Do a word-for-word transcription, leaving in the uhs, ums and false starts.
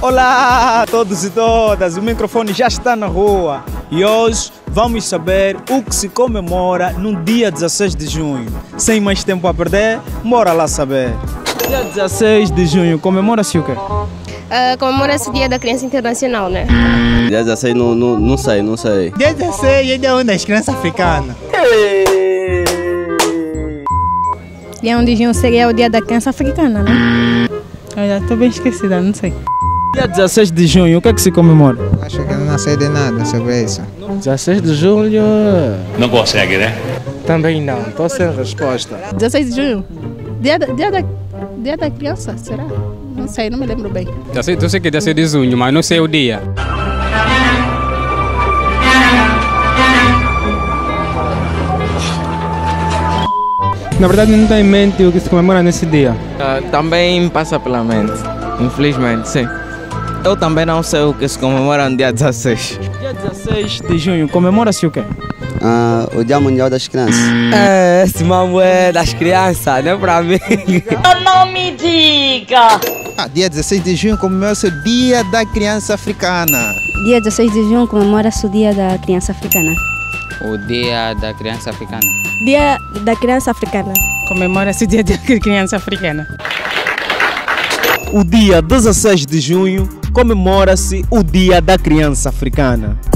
Olá a todos e todas, o microfone já está na rua e hoje vamos saber o que se comemora no dia dezesseis de junho. Sem mais tempo a perder, bora lá saber. Dia dezesseis de junho, comemora-se o quê? Uh, comemora-se o Dia da Criança Internacional, né? Dia dezesseis, não, não, não sei, não sei. Dia dezesseis é dia das crianças africanas. Dia um de junho seria o Dia da Criança Africana, né? Eu já estou bem esquecida, não sei. Dia dezesseis de junho, o que é que se comemora? Acho que não sei de nada sobre isso. dezesseis de julho... Não consegue, né? Também não, estou sem resposta. dezesseis de junho? Dia da, dia, da, dia da criança, será? Não sei, não me lembro bem. Eu sei, eu sei que é dezesseis de junho, mas não sei o dia. Na verdade não tenho em mente o que se comemora nesse dia. Uh, também passa pela mente, infelizmente, sim. Eu também não sei o que se comemora no dia dezesseis. Dia dezesseis de junho, comemora-se o quê? Ah, o Dia Mundial das Crianças. É, esse mambo é das crianças, não é pra mim. Não me diga! Ah, dia dezesseis de junho comemora-se o Dia da Criança Africana. Dia dezesseis de junho comemora-se o Dia da Criança Africana. O Dia da Criança Africana. Dia da Criança Africana. Comemora-se o Dia da Criança Africana. O dia dezesseis de junho comemora-se o Dia da Criança Africana.